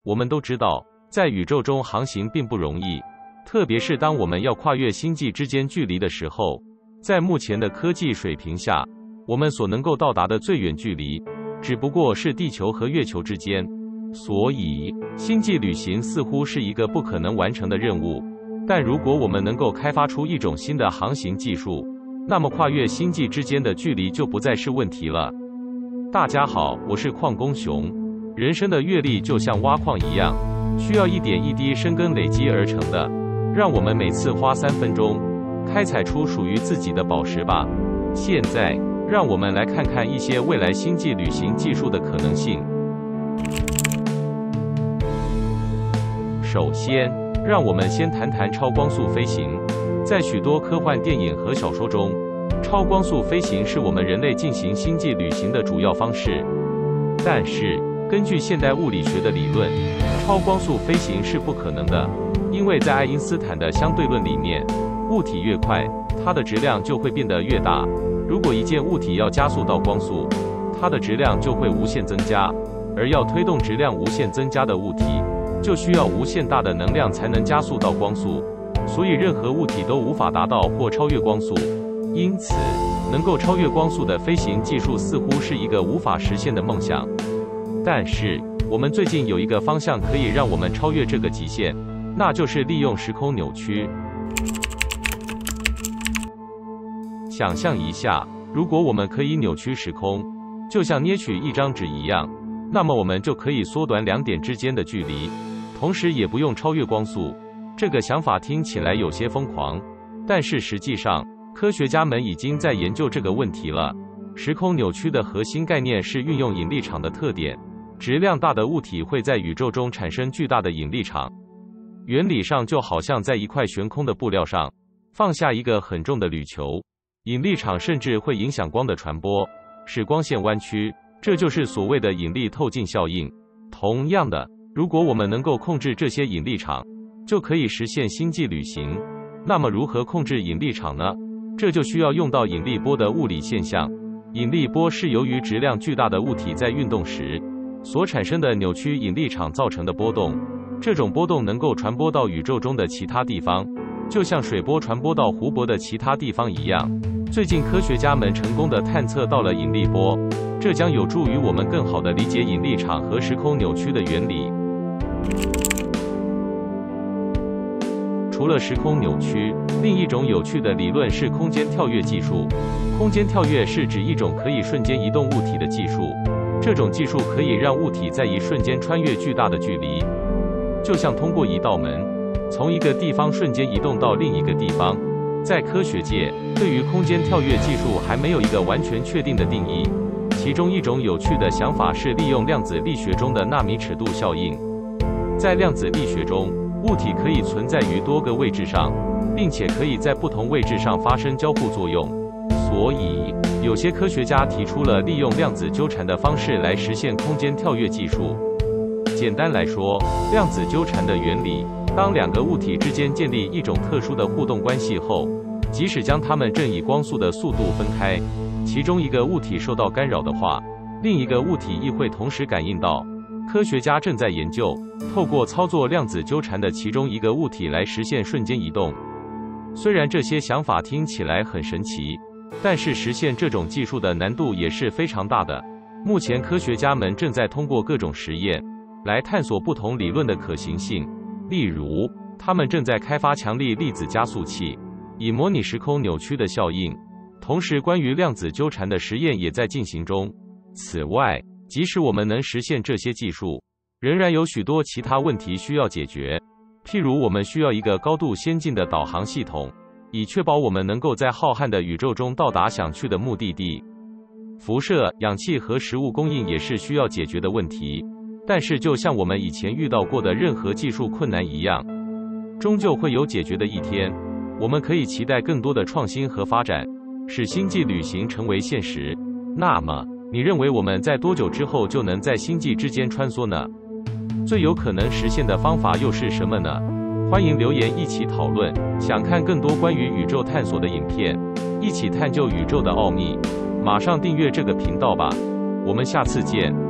我们都知道，在宇宙中航行并不容易，特别是当我们要跨越星际之间距离的时候。在目前的科技水平下，我们所能够到达的最远距离，只不过是地球和月球之间。所以，星际旅行似乎是一个不可能完成的任务。但如果我们能够开发出一种新的航行技术，那么跨越星际之间的距离就不再是问题了。大家好，我是矿工熊。人生的阅历就像挖矿一样，需要一点一滴深耕累积而成的。让我们每次花3分钟，开采出属于自己的宝石吧。现在，让我们来看看一些未来星际旅行技术的可能性。首先，让我们先谈谈超光速飞行。在许多科幻电影和小说中，超光速飞行是我们人类进行星际旅行的主要方式。但是，根据现代物理学的理论，超光速飞行是不可能的，因为在爱因斯坦的相对论里面，物体越快，它的质量就会变得越大。如果一件物体要加速到光速，它的质量就会无限增加，而要推动质量无限增加的物体，就需要无限大的能量才能加速到光速。所以任何物体都无法达到或超越光速。因此，能够超越光速的飞行技术似乎是一个无法实现的梦想。但是，我们最近有一个方向可以让我们超越这个极限，那就是利用时空扭曲。想象一下，如果我们可以扭曲时空，就像捏取一张纸一样，那么我们就可以缩短2点之间的距离，同时也不用超越光速。这个想法听起来有些疯狂，但是实际上，科学家们已经在研究这个问题了。时空扭曲的核心概念是运用引力场的特点，质量大的物体会在宇宙中产生巨大的引力场。原理上就好像在一块悬空的布料上放下一个很重的铝球，引力场甚至会影响光的传播，使光线弯曲，这就是所谓的引力透镜效应。同样的，如果我们能够控制这些引力场，就可以实现星际旅行。那么如何控制引力场呢？这就需要用到引力波的物理现象。引力波是由于质量巨大的物体在运动时所产生的扭曲引力场造成的波动。这种波动能够传播到宇宙中的其他地方，就像水波传播到湖泊的其他地方一样。最近科学家们成功地探测到了引力波，这将有助于我们更好地理解引力场和时空扭曲的原理。除了时空扭曲，另一种有趣的理论是空间跳跃技术。空间跳跃是指一种可以瞬间移动物体的技术，这种技术可以让物体在一瞬间穿越巨大的距离，就像通过一道门，从一个地方瞬间移动到另一个地方。在科学界，对于空间跳跃技术还没有一个完全确定的定义。其中一种有趣的想法是利用量子力学中的纳米尺度效应。在量子力学中，物体可以存在于多个位置上，并且可以在不同位置上发生交互作用。所以，有些科学家提出了利用量子纠缠的方式来实现空间跳跃技术。简单来说，量子纠缠的原理，当2个物体之间建立一种特殊的互动关系后，即使将它们正以光速的速度分开，其中一个物体受到干扰的话，另一个物体亦会同时感应到。科学家正在研究透过操作量子纠缠的其中一个物体来实现瞬间移动。虽然这些想法听起来很神奇，但是实现这种技术的难度也是非常大的。目前科学家们正在通过各种实验来探索不同理论的可行性。例如，他们正在开发强力粒子加速器，以模拟时空扭曲的效应。同时，关于量子纠缠的实验也在进行中。此外，即使我们能实现这些技术，仍然有许多其他问题需要解决。譬如，我们需要一个高度先进的导航系统，以确保我们能够在浩瀚的宇宙中到达想去的目的地。辐射、氧气和食物供应也是需要解决的问题。但是，就像我们以前遇到过的任何技术困难一样，终究会有解决的一天。我们可以期待更多的创新和发展，使星际旅行成为现实。那么，你认为我们在多久之后就能在星际之间穿梭呢？最有可能实现的方法又是什么呢？欢迎留言一起讨论。想看更多关于宇宙探索的影片，一起探究宇宙的奥秘，马上订阅这个频道吧。我们下次见。